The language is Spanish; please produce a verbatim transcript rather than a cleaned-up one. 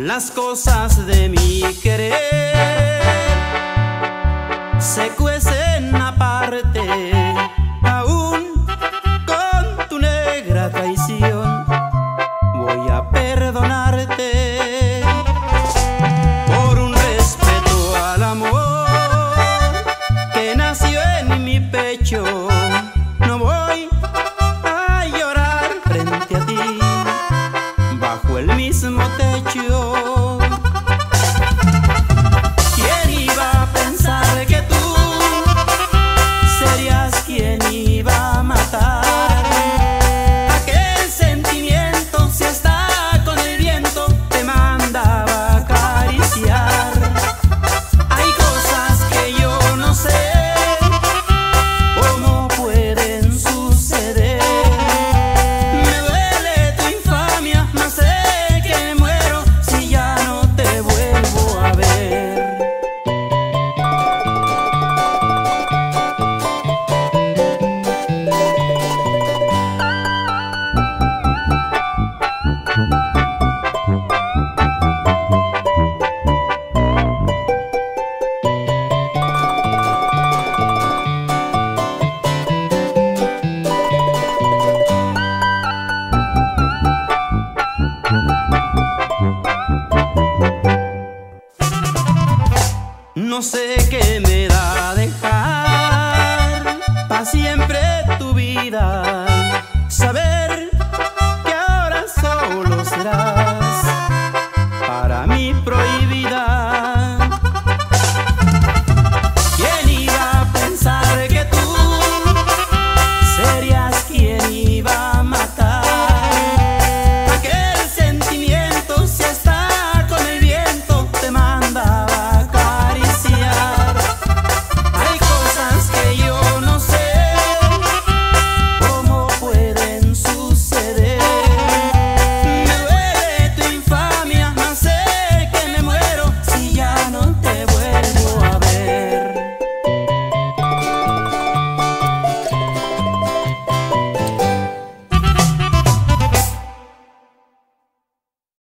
Las cosas de mi querer se cuecen aparte, aún con tu negra traición. Voy a perdonarte por un respeto al amor que nació en mi pecho. No voy a llorar frente a ti bajo el mismo techo. ¿Quién iba a pensar que tú serías quien iba a matar aquel sentimiento? Si está con el viento te mandaba acariciar. Hay cosas que yo no sé cómo pueden suceder. Me duele tu infamia, no sé que muero si ya no te vuelvo a ver. No sé qué